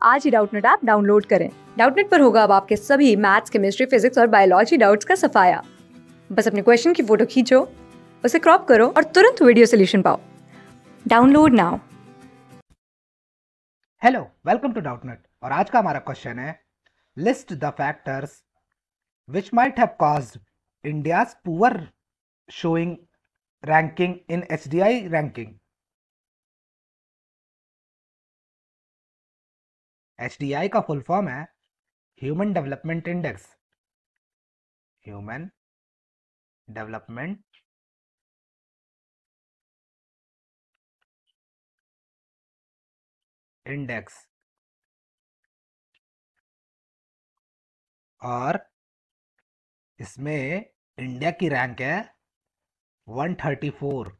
आज ही Doubtnut app download करें। डाउटनेट पर होगा अब आपके सभी मैथ्स, केमिस्ट्री, फिजिक्स और बायोलॉजी डाउट्स का सफाया। बस अपने क्वेश्चन की फोटो खींचो, उसे क्रॉप करो और तुरंत वीडियो सोल्यूशन पाओ। Download now. Hello, welcome to Doubtnut. और आज का हमारा क्वेश्चन है, list the factors which might have caused India's poor showing ranking in HDI ranking. HDI का फुल फॉर्म है human development index. Human development index. और इसमें इंडिया की रैंक है 134।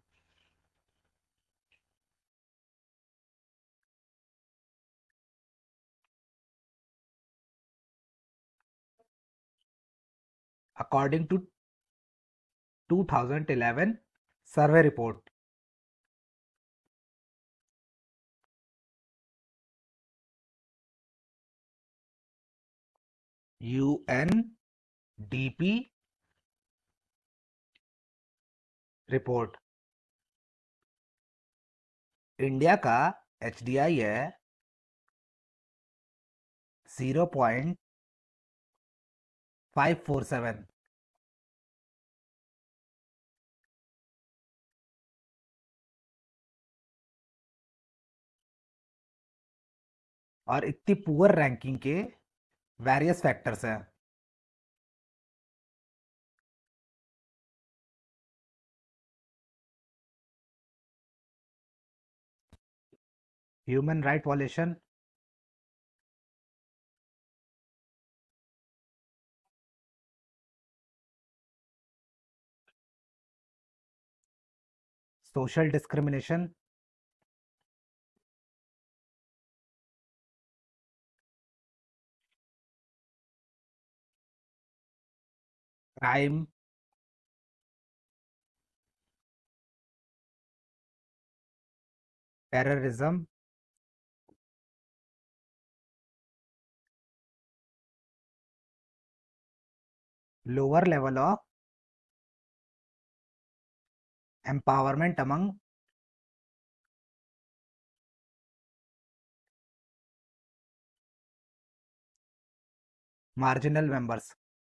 According to 2011 survey report. UNDP report. India का HDI है 0.547। और इतनी पुअर रैंकिंग के वेरियस फैक्टर्स हैं। Human right violation, social discrimination, crime, terrorism, lower level of empowerment among marginal members.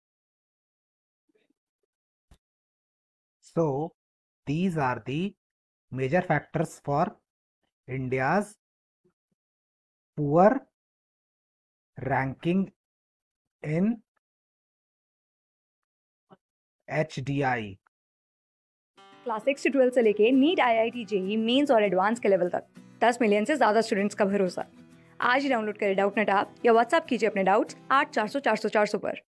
So these are the major factors for India's poor ranking in HDI. Class 6 से 12 से लेके NEET, IIT, JEE mains और advance के level तक 10 million से ज्यादा students का भरोसा। आज ही डाउनलोड करें डाउटनेट ऐप या व्हाट्सएप कीजिए अपने डाउट्स 8400 400 400 पर।